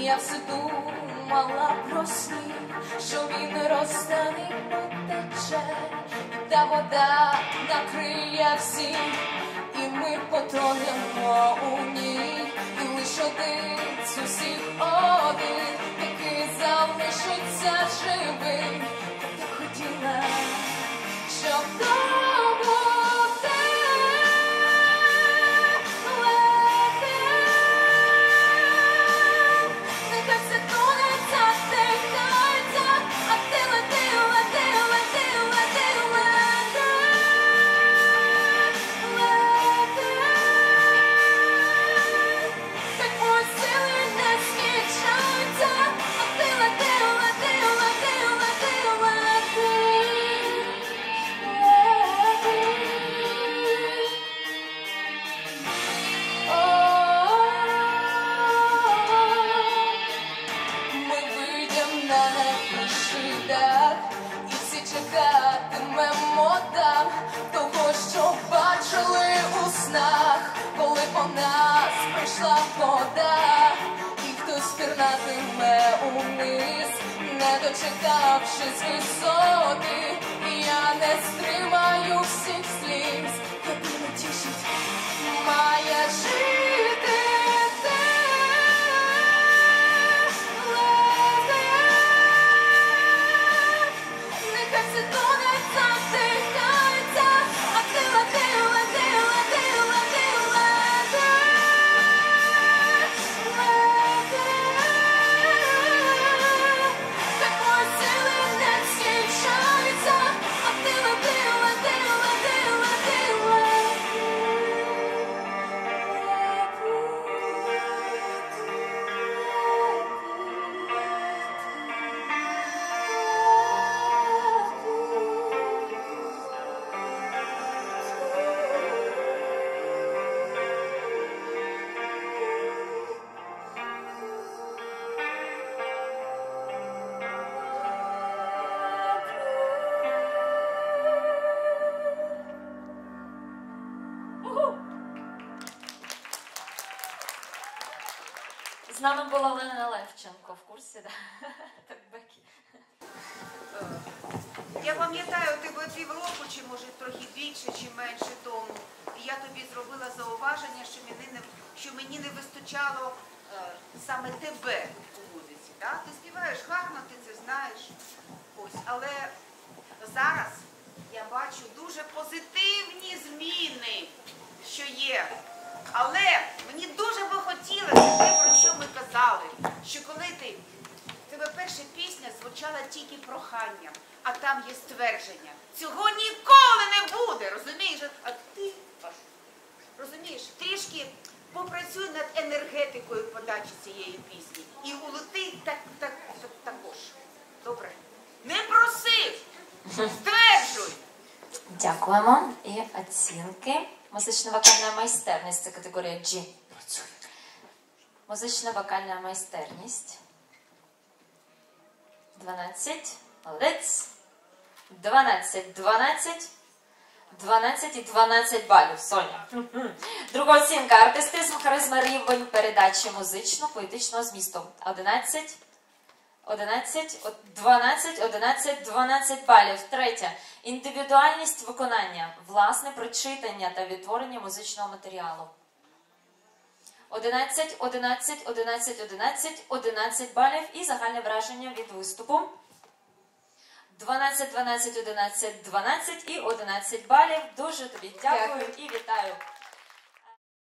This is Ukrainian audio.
Я все думала про сніг, що він розтане і потече, і та вода накриє всіх, і ми потонемо у ній, і лиш один з усіх один, який залишиться живий. Я так хотіла, щоб і всі чекатимемо там того, що бачили у снах, коли по нас прийшла вода, і хтось пірнатиме униз, не дочекавшись висоти. Я не стримаю всіх сліз, єдине тішить має жити. З нами була Олена Левченко, в курсі, да? Так, Бекі. Я пам'ятаю, ти був півроку, чи може трохи більше, чи менше тому. І я тобі зробила зауваження, що мені не вистачало саме тебе у музиці. Да? Ти співаєш гарно, ти це знаєш. Ось. Але зараз я бачу дуже позитивні зміни, що є. Але мені дуже би хотілося те, про що ми казали, що коли тебе перша пісня звучала тільки проханням, а там є ствердження. Цього ніколи не буде, розумієш? А ти, розумієш, трішки попрацюй над енергетикою подачі цієї пісні. І улети також. Добре? Не проси! Стверджуй! Дякуємо. І оцінки. Музично-вокальна майстерність – це категорія G. Музично-вокальна майстерність. 12. Молодець. 12. 12. 12 і 12 балів. Соня. Друга оцінка. Артистизм, харизма, рівень передачі музично-поетичного змісту. 11. 11, 12, 11, 12 балів. Третя. Індивідуальність виконання. Власне прочитання та відтворення музичного матеріалу. 11, 11, 11, 11, 11 балів. І загальне враження від виступу. 12, 12, 11, 12 і 11 балів. Дуже тобі дякую і вітаю.